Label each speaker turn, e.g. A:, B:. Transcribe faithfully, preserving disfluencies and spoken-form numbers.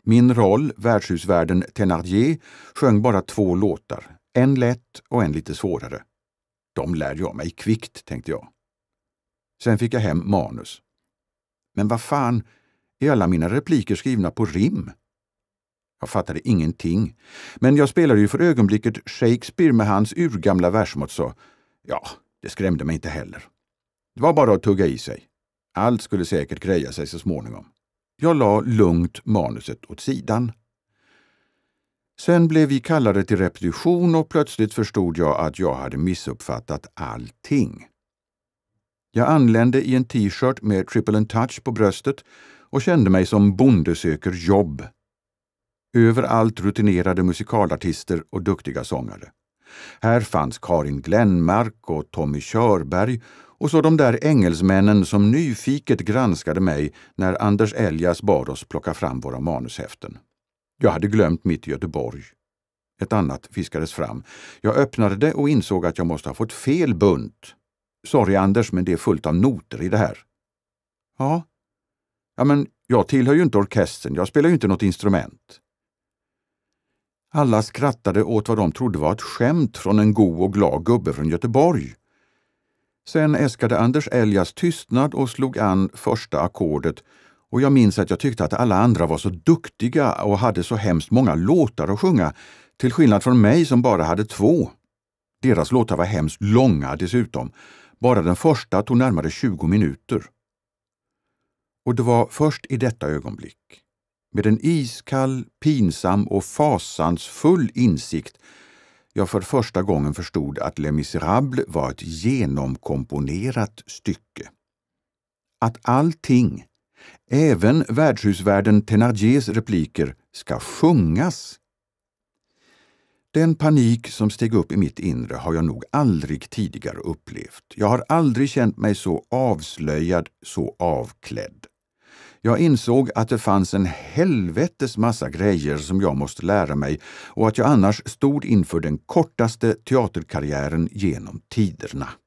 A: Min roll, värdshusvärden Thénardier, sjöng bara två låtar, en lätt och en lite svårare. De lärde jag mig kvickt, tänkte jag. Sen fick jag hem manus. Men vad fan, är alla mina repliker skrivna på rim? Jag fattade ingenting, men jag spelade ju för ögonblicket Shakespeare med hans urgamla versmått, så ja, det skrämde mig inte heller. Det var bara att tugga i sig. Allt skulle säkert greja sig så småningom. Jag la lugnt manuset åt sidan. Sen blev vi kallade till repetition och plötsligt förstod jag att jag hade missuppfattat allting. Jag anlände i en t-shirt med Triple and Touch på bröstet och kände mig som bonde söker jobb. Överallt rutinerade musikalartister och duktiga sångare. Här fanns Karin Glenmark och Tommy Körberg och så de där engelsmännen som nyfiket granskade mig när Anders Elias bad oss plocka fram våra manushäften. Jag hade glömt mitt i Göteborg. Ett annat fiskades fram. Jag öppnade det och insåg att jag måste ha fått fel bunt. Sorry Anders, men det är fullt av noter i det här. Ja, ja men jag tillhör ju inte orkestern, jag spelar ju inte något instrument. Alla skrattade åt vad de trodde var ett skämt från en god och glad gubbe från Göteborg. Sen äskade Anders Elias tystnad och slog an första ackordet, och jag minns att jag tyckte att alla andra var så duktiga och hade så hemskt många låtar att sjunga, till skillnad från mig som bara hade två. Deras låtar var hemskt långa dessutom. Bara den första tog närmare tjugo minuter. Och det var först i detta ögonblick, med en iskall, pinsam och fasansfull insikt, jag för första gången förstod att Les Misérables var ett genomkomponerat stycke. Att allting, även värdshusvärden Thénardiers repliker, ska sjungas. Den panik som steg upp i mitt inre har jag nog aldrig tidigare upplevt. Jag har aldrig känt mig så avslöjad, så avklädd. Jag insåg att det fanns en helvetes massa grejer som jag måste lära mig och att jag annars stod inför den kortaste teaterkarriären genom tiderna.